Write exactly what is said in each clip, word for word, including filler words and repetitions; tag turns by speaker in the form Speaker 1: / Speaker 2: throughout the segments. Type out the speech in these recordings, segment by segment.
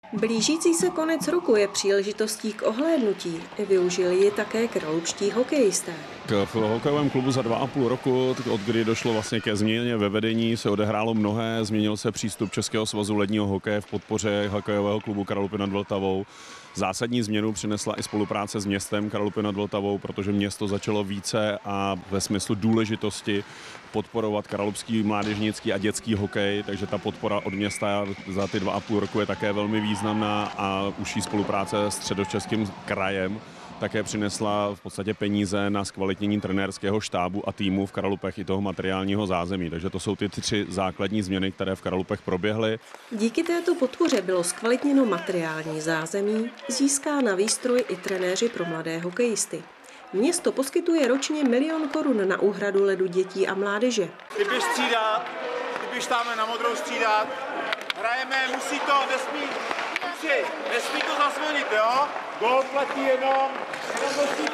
Speaker 1: Blížící se konec roku je příležitostí k ohlédnutí. Využili ji také kralupští hokejisté.
Speaker 2: V hokejovém klubu za dva a půl roku, od kdy došlo vlastně ke změně ve vedení, se odehrálo mnohé. Změnil se přístup Českého svazu ledního hokeje v podpoře hokejového klubu Kralupy nad Vltavou. Zásadní změnu přinesla i spolupráce s městem Kralupy nad Vltavou, protože město začalo více a ve smyslu důležitosti podporovat kralupský mládežnický a dětský hokej, takže ta podpora od města za ty dva a půl roku je také velmi významná a užší spolupráce s Středočeským krajem také přinesla v podstatě peníze na zkvalitnění trenérského štábu a týmu v Kralupech i toho materiálního zázemí. Takže to jsou ty tři základní změny, které v Kralupech proběhly.
Speaker 1: Díky této podpoře bylo zkvalitněno materiální zázemí, získá na výstroj i trenéři pro mladé hokejisty. Město poskytuje ročně milion korun na úhradu ledu dětí a mládeže.
Speaker 3: Ty běž střídat, ty běž tam na modrou střídat, hrajeme, musí to, nesmí, musí, nesmí to zazvonit, jo? Gól platí jenom, jenom do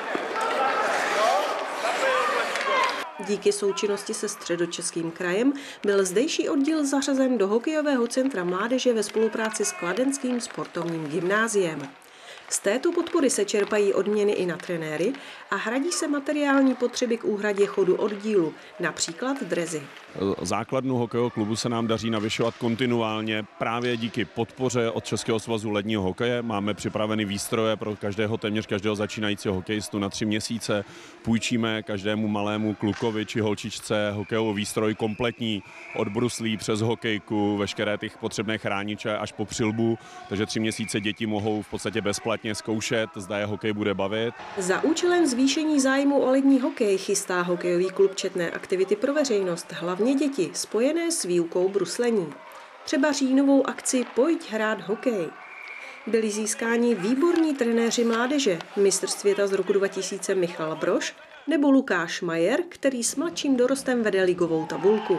Speaker 1: Díky součinnosti se Středočeským krajem byl zdejší oddíl zařazen do hokejového centra mládeže ve spolupráci s Kladenským sportovním gymnáziem. Z této podpory se čerpají odměny i na trenéry a hradí se materiální potřeby k úhradě chodu oddílu, například dresy.
Speaker 2: Základnu hokejového klubu se nám daří navyšovat kontinuálně právě díky podpoře od Českého svazu ledního hokeje. Máme připraveny výstroje pro každého, téměř každého začínajícího hokejistu na tři měsíce. Půjčíme každému malému klukovi či holčičce hokejový výstroj kompletní od bruslí přes hokejku, veškeré těch potřebné chrániče až po přilbu, takže tři měsíce děti mohou v podstatě bezplatně zkoušet, zda je hokej bude bavit.
Speaker 1: Za účelem zvýšení zájmu o lední hokej chystá hokejový klub četné aktivity pro veřejnost, hlavně děti spojené s výukou bruslení. Třeba říjnovou akci Pojď hrát hokej. Byli získáni výborní trenéři mládeže, mistr světa z roku dva tisíce Michal Brož nebo Lukáš Majer, který s mladším dorostem vede ligovou tabulku.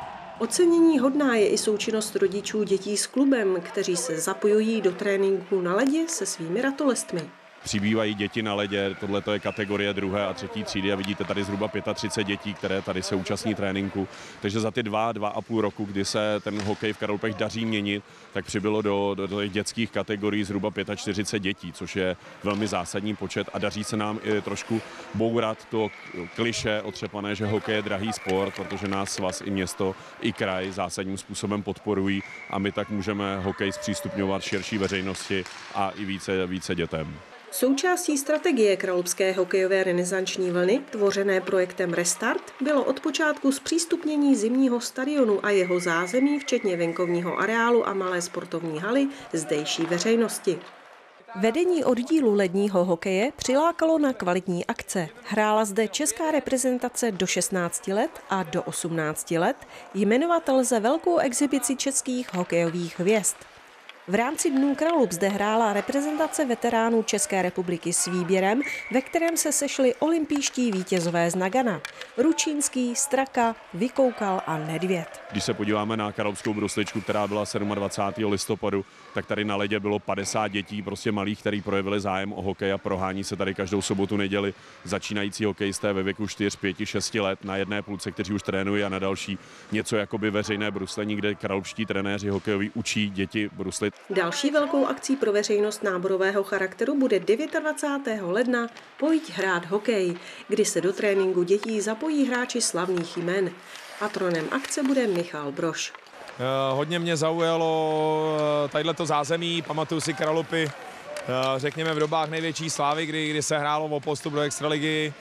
Speaker 1: Ocenění hodná je i součinnost rodičů dětí s klubem, kteří se zapojují do tréninku na ledě se svými ratolestmi.
Speaker 2: Přibývají děti na ledě, tohle je kategorie druhé a třetí třídy a vidíte tady zhruba třicet pět dětí, které tady se účastní tréninku. Takže za ty dva, dva a půl roku, kdy se ten hokej v Kralupech daří měnit, tak přibylo do, do, do těch dětských kategorií zhruba čtyřicet pět dětí, což je velmi zásadní počet a daří se nám i trošku bourat to klišé otřepané, že hokej je drahý sport, protože nás svaz i město, i kraj zásadním způsobem podporují a my tak můžeme hokej zpřístupňovat širší veřejnosti a i více, více dětem.
Speaker 1: Součástí strategie kralupské hokejové renesanční vlny, tvořené projektem Restart, bylo od počátku zpřístupnění zimního stadionu a jeho zázemí, včetně venkovního areálu a malé sportovní haly, zdejší veřejnosti. Vedení oddílu ledního hokeje přilákalo na kvalitní akce. Hrála zde česká reprezentace do šestnácti let a do osmnácti let, jmenovat lze velkou exibici českých hokejových hvězd. V rámci Dnů Kralup zde hrála reprezentace veteránů České republiky s výběrem, ve kterém se sešli olympijští vítězové z Nagana. Ručínský, Straka, Vykoukal a Nedvěd.
Speaker 2: Když se podíváme na kralupskou brusličku, která byla dvacátého sedmého listopadu, tak tady na ledě bylo padesát dětí, prostě malých, kteří projevili zájem o hokej a prohání se tady každou sobotu, neděli začínající hokejisté ve věku čtyři, pět, šest let na jedné půlce, kteří už trénují a na další něco jakoby veřejné bruslení, kde kralupští trenéři hokejoví učí děti bruslit.
Speaker 1: Další velkou akcí pro veřejnost náborového charakteru bude dvacátého devátého ledna Pojď hrát hokej, kdy se do tréninku dětí zapojí hráči slavných jmen. Patronem akce bude Michal Brož.
Speaker 4: Hodně mě zaujalo tadyhleto zázemí, pamatuju si Kralupy, řekněme v dobách největší slávy, kdy, kdy se hrálo o postup do extraligy.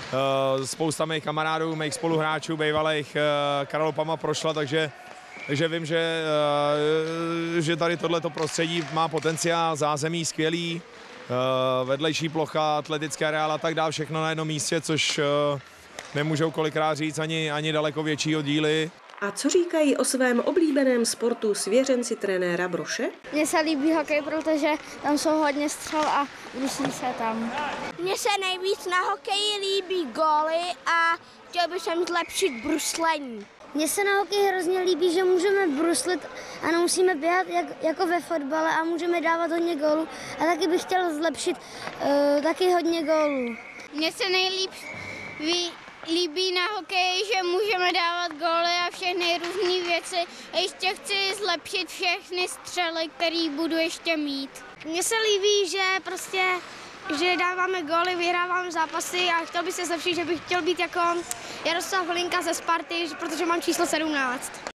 Speaker 4: Spousta mých kamarádů, mých spoluhráčů, bývalých Kralupama prošla, takže Takže vím, že, že tady tohleto prostředí má potenciál, zázemí skvělý, vedlejší plocha, atletické areál a tak dále, všechno na jednom místě, což nemůžou kolikrát říct ani, ani daleko větší oddíly.
Speaker 1: A co říkají o svém oblíbeném sportu svěřenci trenéra Broše?
Speaker 5: Mně se líbí hokej, protože tam jsou hodně střel a bruslí se tam. Mně se nejvíc na hokeji líbí góly a chtěl bych sem zlepšit bruslení.
Speaker 6: Mně se na hokeji hrozně líbí, že můžeme bruslit a nemusíme běhat jak, jako ve fotbale a můžeme dávat hodně gólů. A taky bych chtěl zlepšit uh, taky hodně gólů.
Speaker 5: Mně se nejlíp ví, líbí na hokeji, že můžeme dávat góly a všechny různé věci. A ještě chci zlepšit všechny střely, které budu ještě mít.
Speaker 6: Mně se líbí, že prostě že dáváme góly, vyhráváme zápasy a chtěl bych se zlepšit, že bych chtěl být jako Jaroslav Hlinka ze Sparty, protože mám číslo sedmnáct.